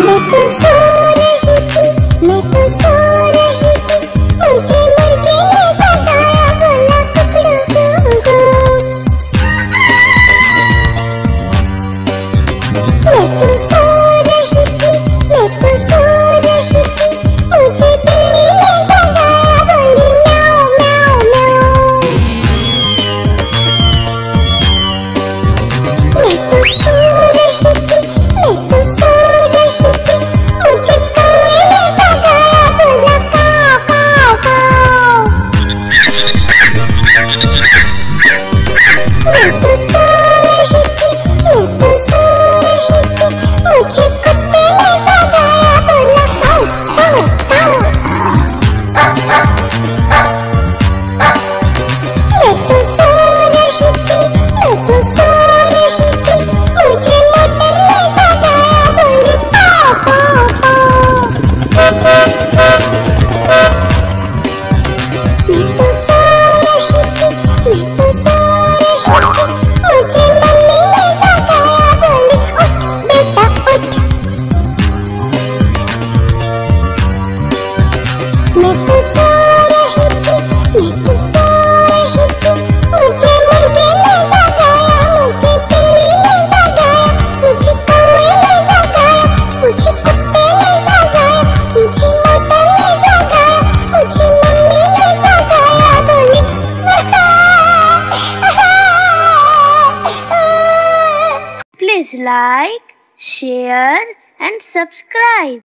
मैं तो सो रही थी, मैं तो सो रही थी, मुझे मुर्गे ने जगाया, बोला कुकड़ू कुकड़ू। मैं तो सो रही थी, मैं तो सो रही थी, मुझे बिल्ली ने जगाया, बोली म्याऊं म्याऊं म्याऊं। मैं तो सो रही थी, मैं तो सो रही थी, मुझे कौवे ने जगाया, बोला काव काव काव। मैं तो सो रही थी, मैं तो सो रही थी, मुझे कुत्ते ने जगाया, बोला काव काव काव। मैं तो सो रही थी, मैं तो सो रही थी, मुझे मोटर ने जगाया, बोली पाव पाव पाव। मैं तो सो रही थी, मैं तो सो रही थी, मुझे मम्मी ने जगाया, बोली उठ बेटा उठ। मैं तो सो रही थी, मैं तो सो रही थी, मुझे मुर्गे ने जगाया, मुझे बिल्ली ने जगाया, मुझे कौवे ने जगाया, मुझे कुत्ते ने जगाया, मुझे मोटर ने जगाया, मुझे मम्मी ने जगाया, बोली Please like, share and subscribe.